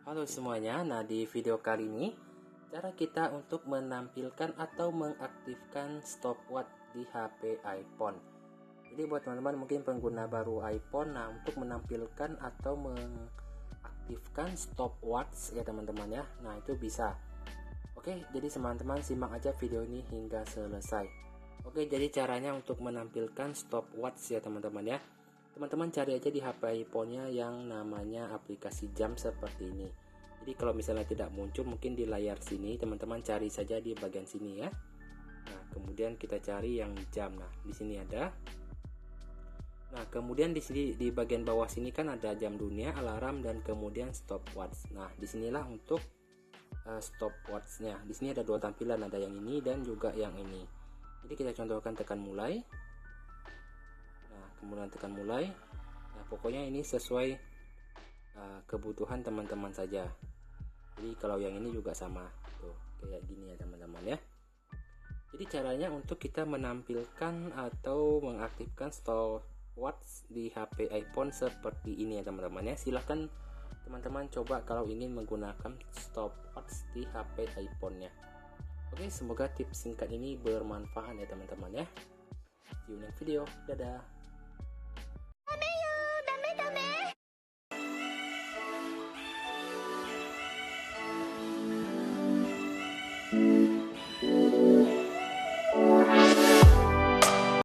Halo semuanya, nah di video kali ini cara kita untuk menampilkan atau mengaktifkan stopwatch di HP iPhone. Jadi buat teman-teman mungkin pengguna baru iPhone, nah untuk menampilkan atau mengaktifkan stopwatch ya teman-teman ya, nah itu bisa. Oke, jadi teman-teman simak aja video ini hingga selesai. Oke, jadi caranya untuk menampilkan stopwatch ya teman-teman ya. Teman-teman cari aja di HP iPhone-nya yang namanya aplikasi jam seperti ini. Jadi kalau misalnya tidak muncul, mungkin di layar sini teman-teman cari saja di bagian sini ya. Nah, kemudian kita cari yang jam. Nah, di sini ada. Nah, kemudian di sini di bagian bawah sini kan ada jam dunia, alarm dan kemudian stopwatch. Nah, disinilah untuk stopwatch-nya. Di sini ada dua tampilan, ada yang ini dan juga yang ini. Jadi kita contohkan tekan mulai. Nah, kemudian tekan mulai. Nah, pokoknya ini sesuai kebutuhan teman-teman saja. Jadi kalau yang ini juga sama tuh, kayak gini ya teman-teman ya. Jadi caranya untuk kita menampilkan atau mengaktifkan stopwatch di HP iPhone seperti ini ya teman-teman ya. Silahkan teman-teman coba kalau ingin menggunakan stopwatch di HP iPhone-nya. Oke, semoga tips singkat ini bermanfaat ya teman-teman ya. See you next video. Dadah.